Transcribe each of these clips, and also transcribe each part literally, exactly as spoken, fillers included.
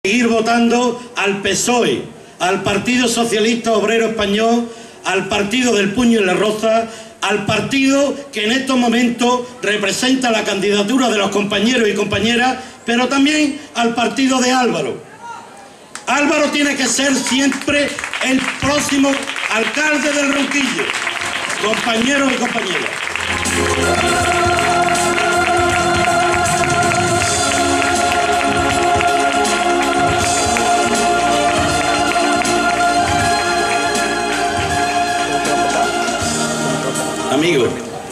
seguir votando al P S O E, al Partido Socialista Obrero Español, al Partido del Puño y la Roza, al partido que en estos momentos representa la candidatura de los compañeros y compañeras, pero también al partido de Álvaro. Álvaro tiene que ser siempre el próximo alcalde del Ronquillo, compañeros y compañeras. Amigos,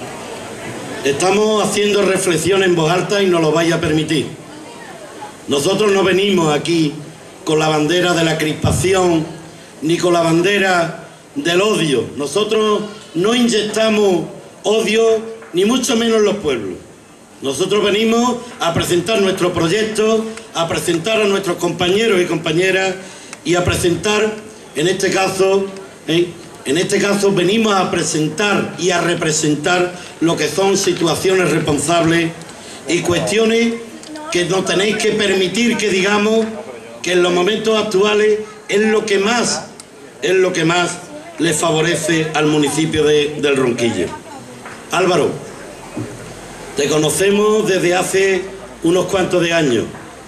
estamos haciendo reflexión en voz alta y nos lo vais a permitir. Nosotros no venimos aquí con la bandera de la crispación ni con la bandera del odio. Nosotros no inyectamos odio ni mucho menos en los pueblos. Nosotros venimos a presentar nuestro proyecto, a presentar a nuestros compañeros y compañeras y a presentar, en este caso, ¿eh? En este caso venimos a presentar y a representar lo que son situaciones responsables y cuestiones que nos tenéis que permitir que digamos que en los momentos actuales es lo que más, es lo que más le favorece al municipio de, del Ronquillo. Álvaro, te conocemos desde hace unos cuantos de años.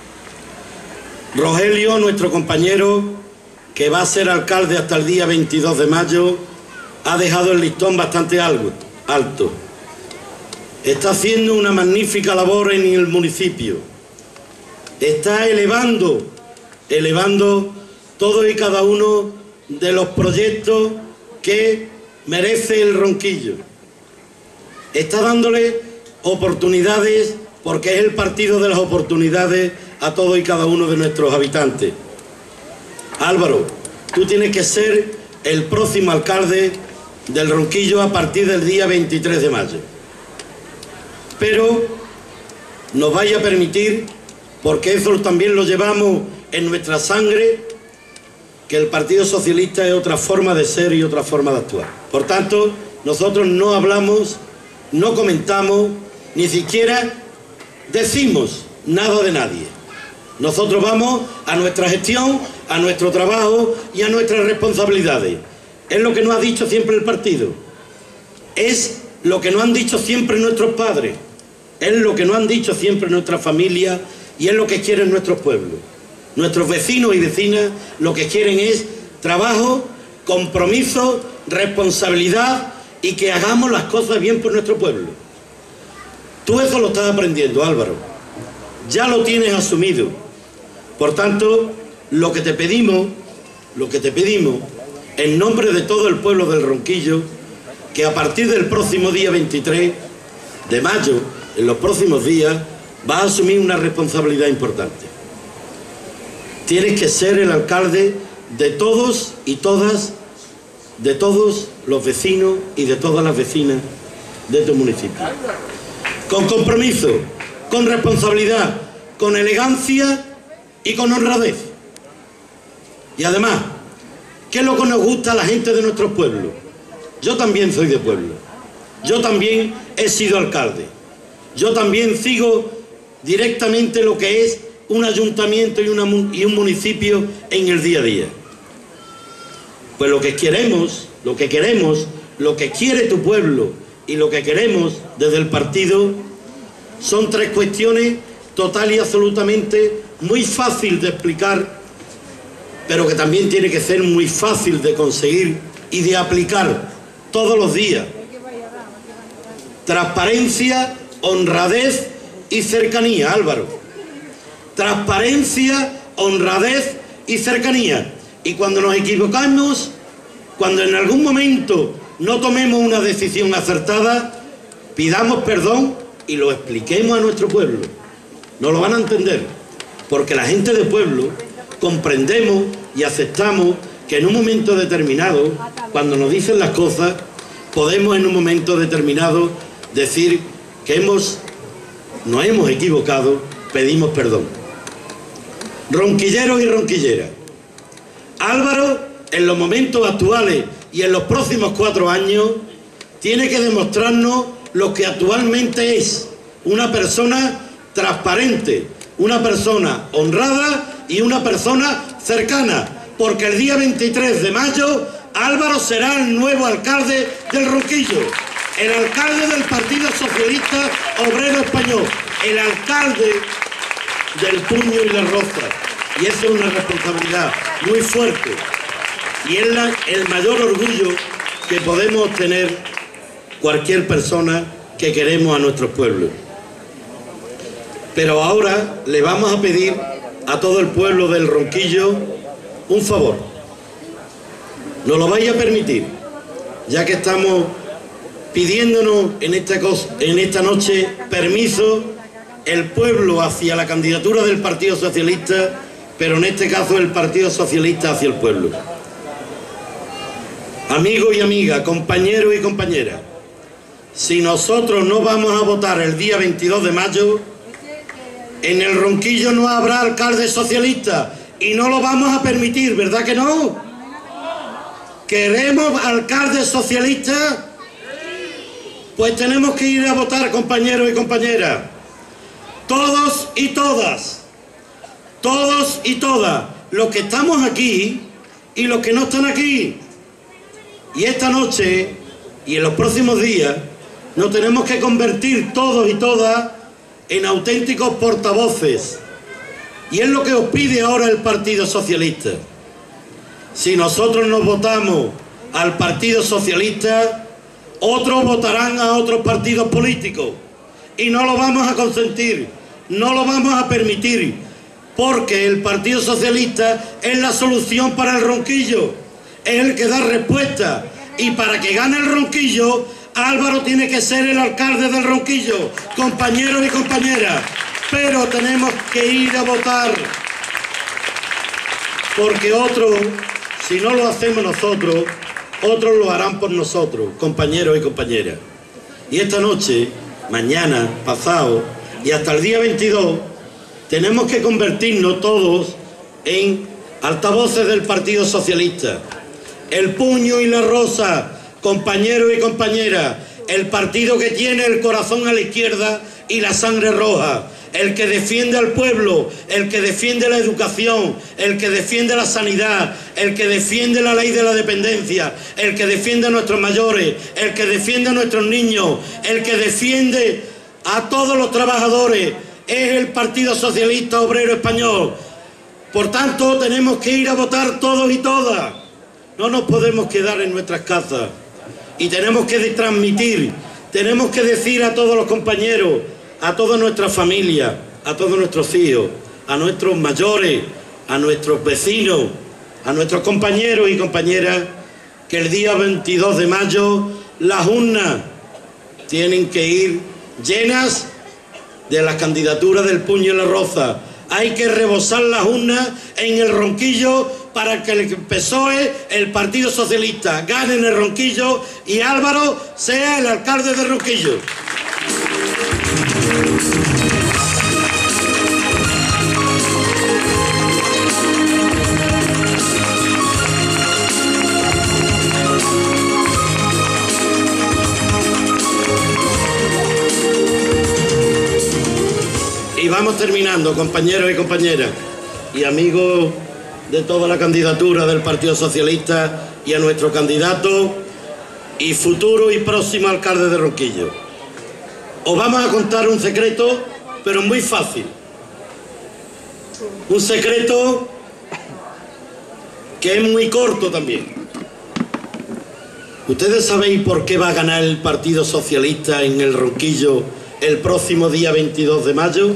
Rogelio, nuestro compañero, que va a ser alcalde hasta el día veintidós de mayo, ha dejado el listón bastante algo, alto. Está haciendo una magnífica labor en el municipio. Está elevando, elevando todos y cada uno de los proyectos que merece el Ronquillo. Está dándole oportunidades, porque es el partido de las oportunidades a todos y cada uno de nuestros habitantes. Álvaro, tú tienes que ser el próximo alcalde del Ronquillo a partir del día veintitrés de mayo. Pero nos vaya a permitir, porque eso también lo llevamos en nuestra sangre, que el Partido Socialista es otra forma de ser y otra forma de actuar. Por tanto, nosotros no hablamos, no comentamos, ni siquiera decimos nada de nadie. Nosotros vamos a nuestra gestión, a nuestro trabajo y a nuestras responsabilidades. Es lo que nos ha dicho siempre el partido. Es lo que nos han dicho siempre nuestros padres. Es lo que nos han dicho siempre nuestras familias y es lo que quieren nuestros pueblos. Nuestros vecinos y vecinas lo que quieren es trabajo, compromiso, responsabilidad y que hagamos las cosas bien por nuestro pueblo. Tú eso lo estás aprendiendo, Álvaro. Ya lo tienes asumido. Por tanto, lo que te pedimos, lo que te pedimos, en nombre de todo el pueblo del Ronquillo, que a partir del próximo día veintitrés de mayo, en los próximos días, vas a asumir una responsabilidad importante. Tienes que ser el alcalde de todos y todas, de todos los vecinos y de todas las vecinas de tu municipio. Con compromiso, con responsabilidad, con elegancia y con honradez. Y además, ¿qué es lo que nos gusta a la gente de nuestros pueblos? Yo también soy de pueblo. Yo también he sido alcalde. Yo también sigo directamente lo que es un ayuntamiento y, una, y un municipio en el día a día. Pues lo que queremos, lo que queremos, lo que quiere tu pueblo y lo que queremos desde el partido son tres cuestiones total y absolutamente muy fácil de explicar, pero que también tiene que ser muy fácil de conseguir y de aplicar todos los días. Transparencia, honradez y cercanía, Álvaro. Transparencia, honradez y cercanía. Y cuando nos equivocamos, cuando en algún momento no tomemos una decisión acertada, pidamos perdón y lo expliquemos a nuestro pueblo. No lo van a entender, porque la gente del pueblo comprendemos y aceptamos que en un momento determinado, cuando nos dicen las cosas, podemos en un momento determinado decir que hemos, nos hemos equivocado, pedimos perdón. Ronquilleros y ronquilleras, Álvaro, en los momentos actuales y en los próximos cuatro años, tiene que demostrarnos lo que actualmente es una persona transparente, una persona honrada y una persona cercana, porque el día veintitrés de mayo Álvaro será el nuevo alcalde del Ronquillo, el alcalde del Partido Socialista Obrero Español, el alcalde del puño y la roza. Y eso es una responsabilidad muy fuerte y es la, el mayor orgullo que podemos tener cualquier persona que queremos a nuestros pueblos. Pero ahora le vamos a pedir a todo el pueblo del Ronquillo un favor. Nos lo vais a permitir, ya que estamos pidiéndonos en esta, cosa, en esta noche permiso el pueblo hacia la candidatura del Partido Socialista, pero en este caso el Partido Socialista hacia el pueblo. Amigos y amigas, compañeros y compañeras, si nosotros no vamos a votar el día veintidós de mayo, en el Ronquillo no habrá alcalde socialista y no lo vamos a permitir, ¿verdad que no? ¿Queremos alcalde socialista? Pues tenemos que ir a votar, compañeros y compañeras. Todos y todas, todos y todas, los que estamos aquí y los que no están aquí. Y esta noche y en los próximos días nos tenemos que convertir todos y todas en auténticos portavoces. Y es lo que os pide ahora el Partido Socialista. Si nosotros nos votamos al Partido Socialista, otros votarán a otros partidos políticos. Y no lo vamos a consentir, no lo vamos a permitir, porque el Partido Socialista es la solución para el Ronquillo, es el que da respuesta. Y para que gane el Ronquillo, Álvaro tiene que ser el alcalde del Ronquillo, compañeros y compañeras. Pero tenemos que ir a votar, porque otros, si no lo hacemos nosotros, otros lo harán por nosotros, compañeros y compañeras. Y esta noche, mañana, pasado y hasta el día veintidós, tenemos que convertirnos todos en altavoces del Partido Socialista. El puño y la rosa, compañeros y compañeras, el partido que tiene el corazón a la izquierda y la sangre roja, el que defiende al pueblo, el que defiende la educación, el que defiende la sanidad, el que defiende la ley de la dependencia, el que defiende a nuestros mayores, el que defiende a nuestros niños, el que defiende a todos los trabajadores, es el Partido Socialista Obrero Español. Por tanto, tenemos que ir a votar todos y todas. No nos podemos quedar en nuestras casas y tenemos que transmitir, tenemos que decir a todos los compañeros, a toda nuestra familia, a todos nuestros hijos, a nuestros mayores, a nuestros vecinos, a nuestros compañeros y compañeras, que el día veintidós de mayo las urnas tienen que ir llenas de las candidaturas del puño y la roza. Hay que rebosar las urnas en el Ronquillo para que el P S O E, el Partido Socialista, gane en el Ronquillo y Álvaro sea el alcalde del Ronquillo. Y vamos terminando, compañeros y compañeras, y amigos de toda la candidatura del Partido Socialista, y a nuestro candidato y futuro y próximo alcalde de Ronquillo. Os vamos a contar un secreto, pero muy fácil. Un secreto que es muy corto también. ¿Ustedes sabéis por qué va a ganar el Partido Socialista en el Ronquillo el próximo día veintidós de mayo?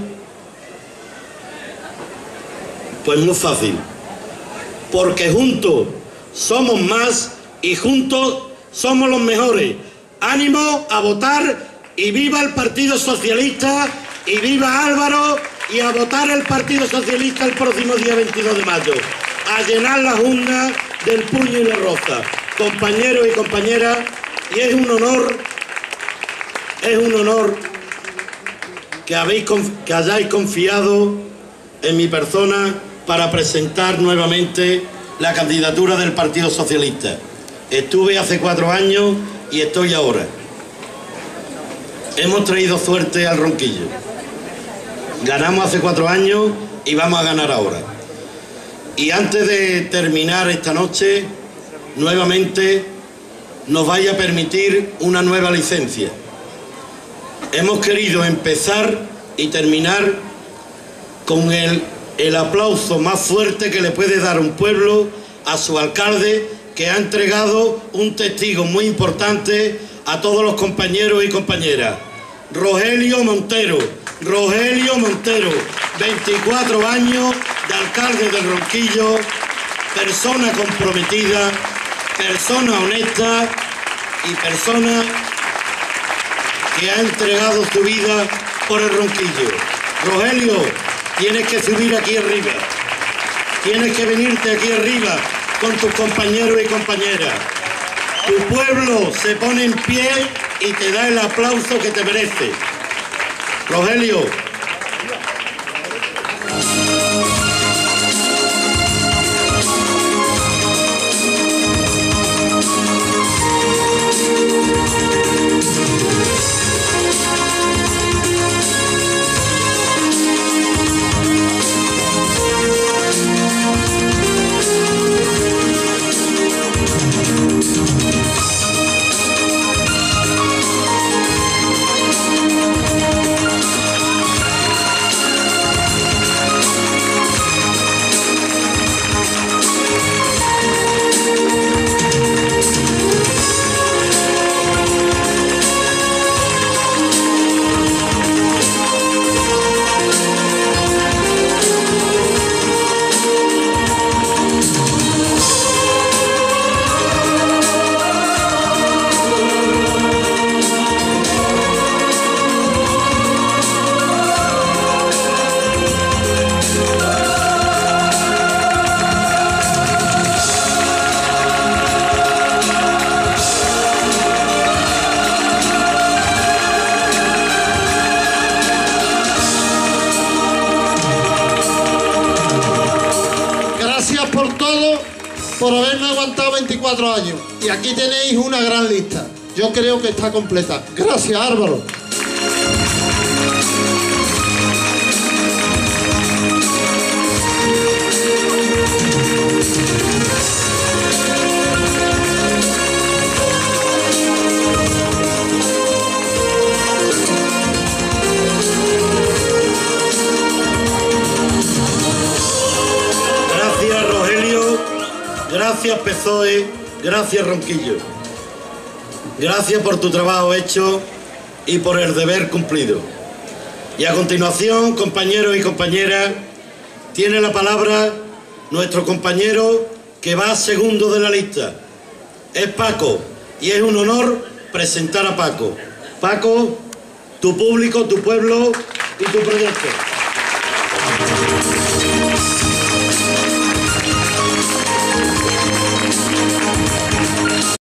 Pues muy fácil. Porque juntos somos más y juntos somos los mejores. Ánimo a votar y viva el Partido Socialista y viva Álvaro, y a votar el Partido Socialista el próximo día veintidós de mayo. A llenar las urnas del puño y la roza. Compañeros y compañeras, y es un honor, es un honor que, habéis, que hayáis confiado en mi persona para presentar nuevamente la candidatura del Partido Socialista. Estuve hace cuatro años y estoy ahora. Hemos traído suerte al Ronquillo. Ganamos hace cuatro años y vamos a ganar ahora. Y antes de terminar esta noche, nuevamente nos vaya a permitir una nueva licencia. Hemos querido empezar y terminar con el, el aplauso más fuerte que le puede dar un pueblo a su alcalde, que ha entregado un testigo muy importante a todos los compañeros y compañeras. Rogelio Montero, Rogelio Montero, veinticuatro años de alcalde del Ronquillo, persona comprometida, persona honesta y persona que ha entregado su vida por el Ronquillo. Rogelio, tienes que subir aquí arriba, tienes que venirte aquí arriba con tus compañeros y compañeras. Tu pueblo se pone en pie y te da el aplauso que te merece. Rogelio. Por haberme aguantado veinticuatro años. Y aquí tenéis una gran lista. Yo creo que está completa. Gracias, Álvaro. Gracias P S O E, gracias Ronquillo. Gracias por tu trabajo hecho y por el deber cumplido. Y a continuación, compañeros y compañeras, tiene la palabra nuestro compañero que va segundo de la lista. Es Paco, y es un honor presentar a Paco. Paco, tu público, tu pueblo y tu proyecto.